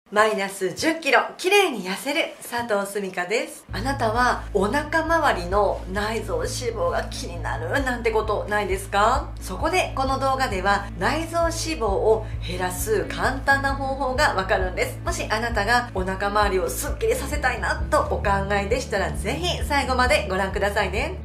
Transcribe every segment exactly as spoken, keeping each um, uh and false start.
マイナスじゅっキロきれいに痩せる佐藤すみかです。あなたはお腹周りの内臓脂肪が気になるなんてことないですか？そこでこの動画では内臓脂肪を減らす簡単な方法がわかるんです。もしあなたがお腹周りをスッキリさせたいなとお考えでしたら、ぜひ最後までご覧くださいね。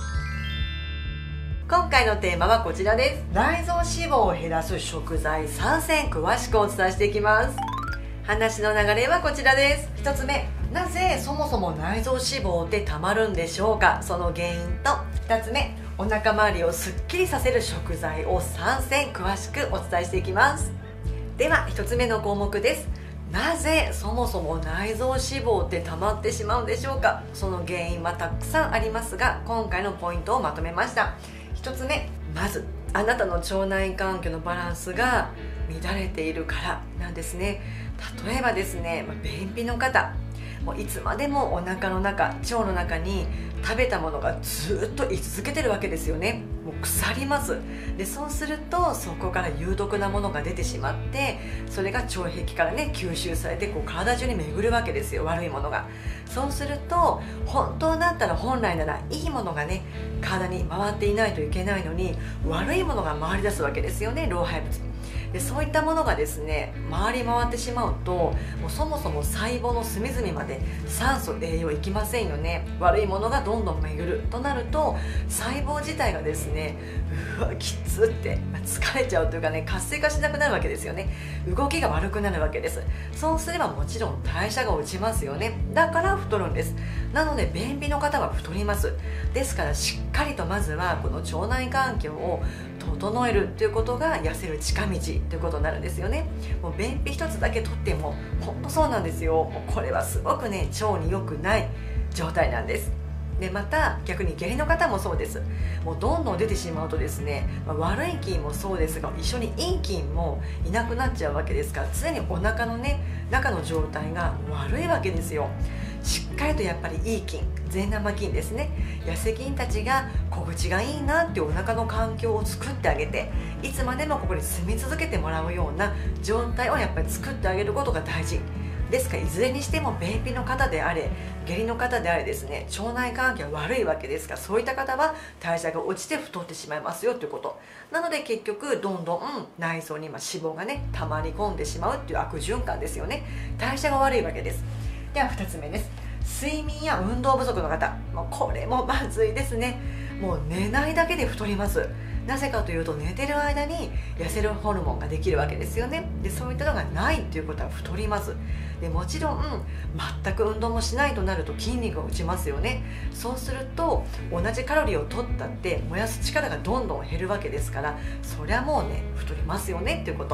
今回のテーマはこちらです。内臓脂肪を減らす食材さんせん詳しくお伝えしていきます。話の流れはこちらです。ひとつめ、なぜそもそも内臓脂肪ってたまるんでしょうか、その原因と、ふたつめ、お腹周りをすっきりさせる食材をさんせん詳しくお伝えしていきます。ではひとつめの項目です。なぜそもそも内臓脂肪ってたまってしまうんでしょうか。その原因はたくさんありますが、今回のポイントをまとめました。ひとつめ、まずあなたの腸内環境のバランスが乱れているからなんですね。例えばですね、便秘の方、もういつまでもお腹の中、腸の中に食べたものがずっと居続けてるわけですよね。もう腐ります。でそうするとそこから有毒なものが出てしまって、それが腸壁からね吸収されてこう体中に巡るわけですよ、悪いものが。そうすると本当だったら本来ならいいものがね体に回っていないといけないのに、悪いものが回り出すわけですよね、老廃物。でそういったものがですね回り回ってしまうと、もうそもそも細胞の隅々まで酸素栄養いきませんよね。悪いものがどんどん巡るとなると、細胞自体がですねうわきつって疲れちゃうというかね、活性化しなくなるわけですよね。動きが悪くなるわけです。そうすればもちろん代謝が落ちますよね。だから太るんです。なので便秘の方は太ります。ですからしっかりとまずはこの腸内環境を整えるということが痩せる近道ということになるんですよね。もう便秘一つだけとっても本当そうなんですよ。もうこれはすごくね腸に良くない状態なんです。でまた逆に下痢の方もそうです。もうどんどん出てしまうとですね、まあ、悪い菌もそうですが一緒にいい菌もいなくなっちゃうわけですから、常にお腹のね中の状態が悪いわけですよ。しっかりとやっぱりいい菌、善玉菌ですね、痩せ菌たちが小口がいいなっていうお腹の環境を作ってあげて、いつまでもここに住み続けてもらうような状態をやっぱり作ってあげることが大事ですから、いずれにしても便秘の方であれ下痢の方であれですね、腸内環境が悪いわけですから、そういった方は代謝が落ちて太ってしまいますよということなので、結局どんどん内臓に今脂肪がね溜まり込んでしまうっていう悪循環ですよね。代謝が悪いわけです。ではふたつめです。睡眠や運動不足の方、もうこれもまずいですね。もう寝ないだけで太ります。なぜかというと、寝てる間に痩せるホルモンができるわけですよね。でそういったのがないということは太ります。でもちろん全く運動もしないとなると筋肉が落ちますよね。そうすると同じカロリーを取ったって燃やす力がどんどん減るわけですから、そりゃもうね太りますよねっていうこと。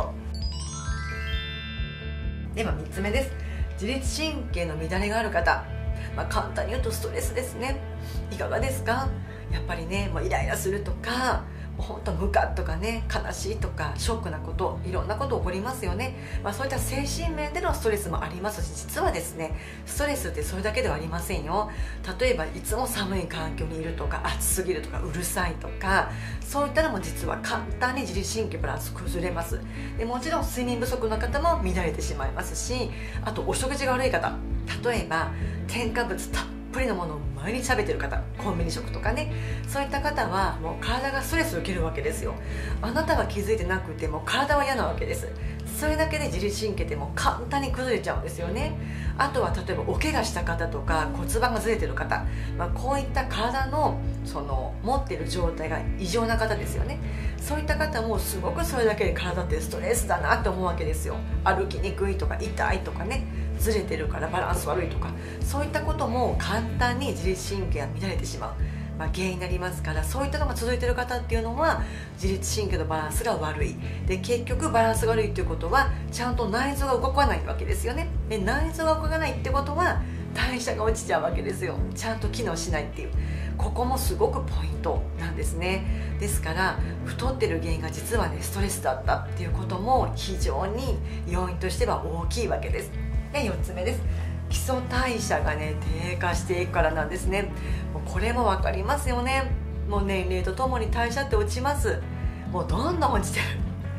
ではみっつめです。自律神経の乱れがある方、まあ、簡単に言うとストレスですね。いかがですか？やっぱりねもうイライラするとか、本当ムカッとかね、悲しいとかショックなこと、いろんなこと起こりますよね。まあ、そういった精神面でのストレスもありますし、実はですねストレスってそれだけではありませんよ。例えばいつも寒い環境にいるとか、暑すぎるとか、うるさいとか、そういったのも実は簡単に自律神経バランス崩れます。でもちろん睡眠不足の方も乱れてしまいますし、あとお食事が悪い方、例えば添加物たっぷりのものを毎日食べてる方、コンビニ食とかね、そういった方はもう体がストレスを受けるわけですよ。あなたは気づいてなくても体は嫌なわけです。それだけで自律神経ってもう簡単に崩れちゃうんですよね。あとは例えばお怪我した方とか骨盤がずれてる方、まあ、こういった体のその持っている状態が異常な方ですよね。そういった方もすごくそれだけで体ってストレスだなって思うわけですよ。歩きにくいとか痛いとかね、ずれてるからバランス悪いとか、そういったことも簡単に自律神経が乱れてしまう、まあ、原因になりますから、そういったのが続いている方っていうのは自律神経のバランスが悪い。で結局バランスが悪いっていうことはちゃんと内臓が動かないわけですよね。で内臓が動かないってことは代謝が落ちちゃうわけですよ。ちゃんと機能しないっていう、ここもすごくポイントなんですね。ですから太ってる原因が実はねストレスだったっていうことも非常に要因としては大きいわけです。でよっつめです。基礎代謝がね低下していくからなんですね。もうこれも分かりますよね。もう年齢とともに代謝って落ちます。もうどんどん落ちてる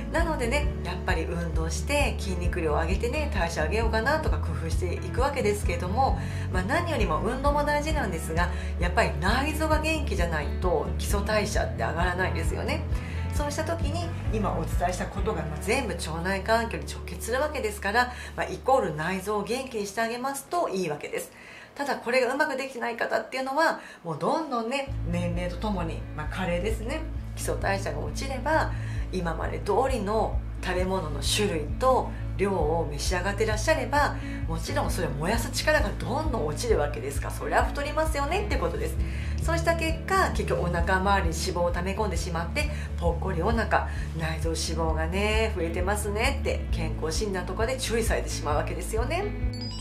なのでね、やっぱり運動して筋肉量を上げてね、代謝上げようかなとか工夫していくわけですけれども、まあ、何よりも運動も大事なんですが、やっぱり内臓が元気じゃないと基礎代謝って上がらないんですよね。そうした時に今お伝えしたことが全部腸内環境に直結するわけですから、まあ、イコール内臓を元気にしてあげますといいわけです。ただこれがうまくできてない方っていうのは、もうどんどんね、年齢とともに、まあ、加齢ですね、基礎代謝が落ちれば今まで通りの食べ物の種類と量を召し上がっていらっしゃれば、もちろんそれを燃やす力がどんどん落ちるわけですから、それは太りますよねってことです。そうした結果、結局お腹周りに脂肪を溜め込んでしまって、ぽっこりお腹、内臓脂肪がね増えてますねって健康診断とかで注意されてしまうわけですよね。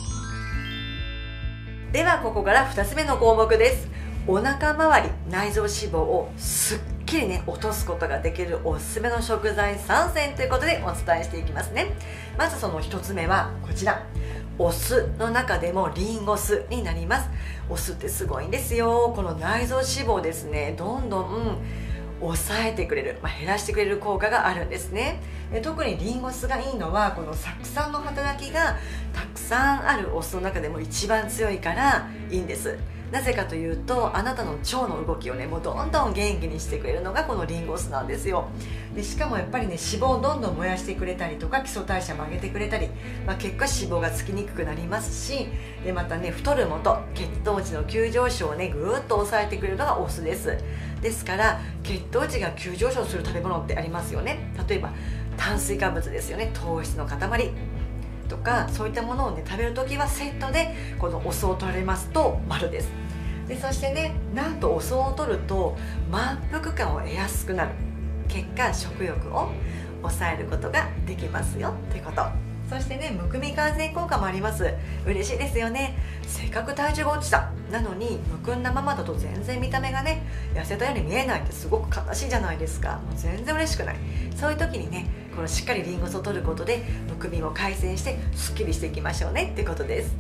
ではここからふたつめの項目です。お腹周り内臓脂肪をすっきりね落とすことができるおすすめの食材さんせんということでお伝えしていきますね。まずそのひとつめはこちら、お酢の中でもリンゴ酢になります。お酢ってすごいんですよ。この内臓脂肪ですね、どんどん抑えてくれる、まあ、減らしてくれる効果があるんですね。で特にリンゴ酢がいいのは、この酢酸の働きがたくさんあるお酢の中でも一番強いからいいんです。なぜかというと、あなたの腸の動きをねもうどんどん元気にしてくれるのがこのリンゴ酢なんですよ。でしかもやっぱりね、脂肪をどんどん燃やしてくれたりとか、基礎代謝も上げてくれたり、まあ、結果脂肪がつきにくくなりますし、でまたね、太るもと血糖値の急上昇をねぐーっと抑えてくれるのがお酢です。ですから血糖値が急上昇する食べ物ってありますよね。例えば炭水化物ですよね、糖質の塊とか、そういったものをね食べるときはセットでこのお酢を取られますと丸です。でそしてね、なんとお酢を取ると満腹感を得やすくなる、結果食欲を抑えることができますよということ。そしてね、むくみ改善効果もあります。嬉しいですよね。せっかく体重が落ちたなのに、むくんだままだと全然見た目がね痩せたように見えないってすごく悲しいじゃないですか。もう全然嬉しくない。そういう時にね、このしっかりリンゴ酢を取ることでむくみも改善してすっきりしていきましょうねってことです。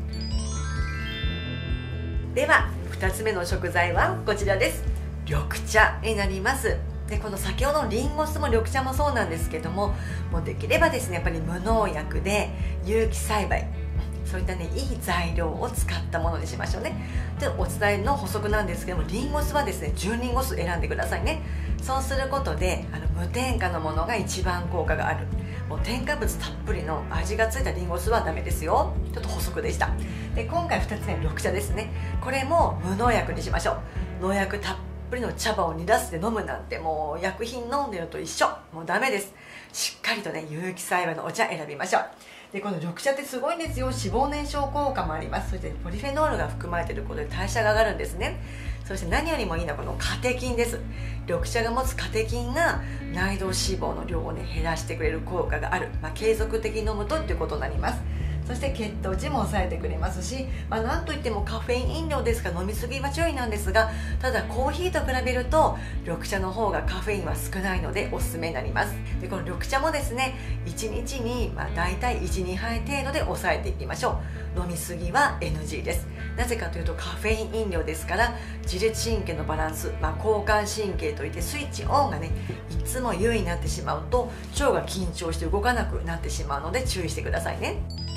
ではふたつめの食材はこちらです。緑茶になります。でこの先ほどのリンゴ酢も緑茶もそうなんですけども、もうできればですね、やっぱり無農薬で有機栽培、そういったねいい材料を使ったものにしましょうね。でお伝えの補足なんですけども、リンゴ酢はですね純リンゴ酢選んでくださいね。そうすることであの無添加のものが一番効果がある。もう添加物たっぷりの味がついたリンゴ酢はダメですよ。ちょっと補足でした。で今回ふたつめ緑茶ですね。これも無農薬にしましょう。農薬たっぷりの茶葉を煮出して飲むなんて、もう薬品飲んでると一緒、もうダメです。しっかりとね有機栽培のお茶選びましょう。でこの緑茶ってすごいんですよ。脂肪燃焼効果もあります。そしてポリフェノールが含まれていることで代謝が上がるんですね。そして何よりもいいのはこのカテキンです。緑茶が持つカテキンが内臓脂肪の量をね減らしてくれる効果がある、まあ、継続的に飲むとっていうことになります。そして血糖値も抑えてくれますし、まあ、なんといってもカフェイン飲料ですから飲みすぎは注意なんですが、ただコーヒーと比べると緑茶の方がカフェインは少ないのでおすすめになります。でこの緑茶もですね、いちにちにまあ大体 いちにはい程度で抑えていきましょう。飲みすぎは エヌジー です。なぜかというとカフェイン飲料ですから、自律神経のバランス、まあ、交感神経といってスイッチオンがねいつも優位になってしまうと腸が緊張して動かなくなってしまうので注意してくださいね。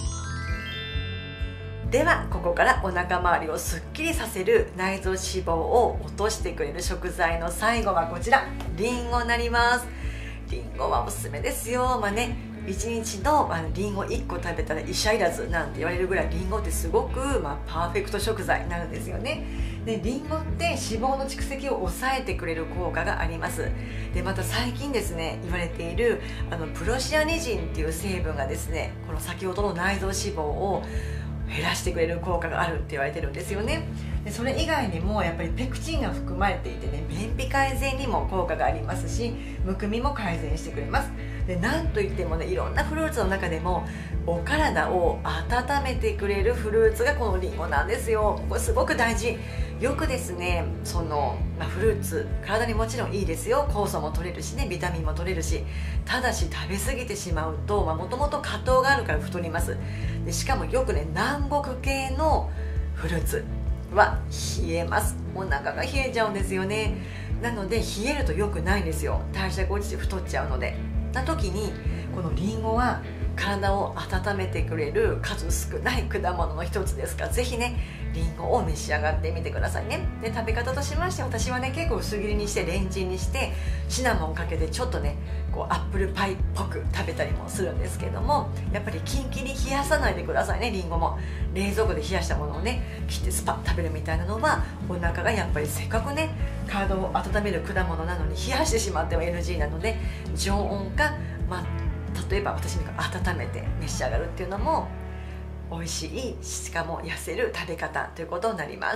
ではここからお腹周りをすっきりさせる内臓脂肪を落としてくれる食材の最後はこちら、リンゴになります。リンゴはおすすめですよ。まあね、いちにちのあのリンゴいっこ食べたら医者いらずなんて言われるぐらいリンゴってすごく、まあ、パーフェクト食材になるんですよね。でリンゴって脂肪の蓄積を抑えてくれる効果があります。でまた最近ですね言われているあのプロシアニジンっていう成分がですね、この先ほどの内臓脂肪を減らしてくれる効果があるって言われてるんですよね。でそれ以外にもやっぱりペクチンが含まれていてね、便秘改善にも効果がありますし、むくみも改善してくれます。でなんといってもね、いろんなフルーツの中でもお体を温めてくれるフルーツがこのリンゴなんですよ。これすごく大事。よくですねその、まあ、フルーツ体にもちろんいいですよ。酵素も取れるしね、ビタミンも取れるし、ただし食べ過ぎてしまうともともと果糖があるから太ります。でしかもよくね南国系のフルーツは冷えます。お腹が冷えちゃうんですよね。なので冷えると良くないんですよ。代謝が落ちて太っちゃうので。 な時にこのりんごは体を温めてくれる数少ない果物の一つですから、ぜひねりんごを召し上がってみてくださいね。で食べ方としまして、私はね結構薄切りにしてレンチンにしてシナモンかけてちょっとねこうアップルパイっぽく食べたりもするんですけども、やっぱりキンキンに冷やさないでくださいね。りんごも冷蔵庫で冷やしたものをね切ってスパッ食べるみたいなのは、お腹がやっぱりせっかくね体を温める果物なのに冷やしてしまっては エヌジー なので、常温か、まあ、例えば私に温めて召し上がるっていうのも美味しい、しかも痩せる食べ方ということになります。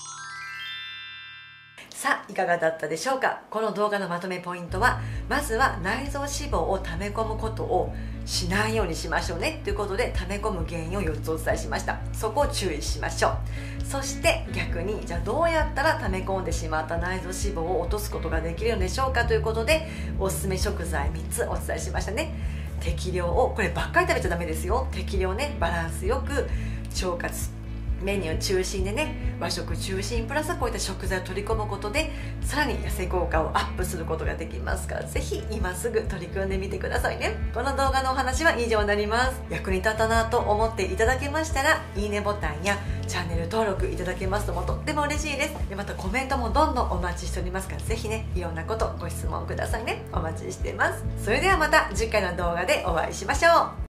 さあいかがだったでしょうか。この動画のまとめポイントは、まずは内臓脂肪を溜め込むことをしないようにしましょうねということで、溜め込む原因をよっつお伝えしました。そこを注意しましょう。そして逆に、じゃあどうやったら溜め込んでしまった内臓脂肪を落とすことができるのでしょうかということで、おすすめ食材みっつお伝えしましたね。適量を、こればっかり食べちゃダメですよ。適量ね、バランスよく腸活メニュー中心でね、和食中心プラスこういった食材を取り込むことで、さらに痩せ効果をアップすることができますから、ぜひ今すぐ取り組んでみてくださいね。この動画のお話は以上になります。役に立ったなと思っていただけましたら、いいねボタンやチャンネル登録いただけますともとっても嬉しいです。でまたコメントもどんどんお待ちしておりますから、ぜひねいろんなことご質問くださいね。お待ちしています。それではまた次回の動画でお会いしましょう。